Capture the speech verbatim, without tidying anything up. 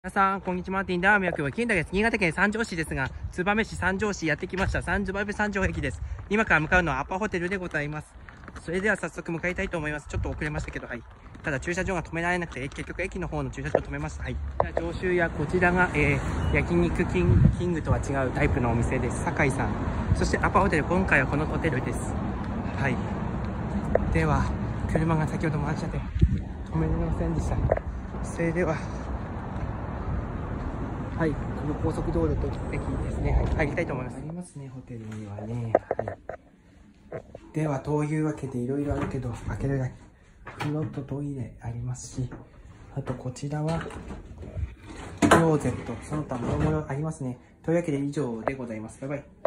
皆さん、こんにちは。マーティンダーミャクは金田です。新潟県三条市ですが、燕市三条市やってきました。三条三条駅です。今から向かうのはアパホテルでございます。それでは早速向かいたいと思います。ちょっと遅れましたけど、はい。ただ駐車場が止められなくて、結局駅の方の駐車場を止めました。はい。上州屋、こちらが、えー、焼肉キング、キングとは違うタイプのお店です。酒井さん。そしてアパホテル、今回はこのホテルです。はい。では、車が先ほど回っちゃって止められませんでした。それでは、はい、この高速道路と駅ですね。はい、入りたいと思います。ありますね、ホテルにはね。はい。では、というわけでいろいろあるけど、開けるだけ。風呂とトイレありますし、あとこちらは、クローゼット、その他もろもろありますね。というわけで以上でございます。バイバイ。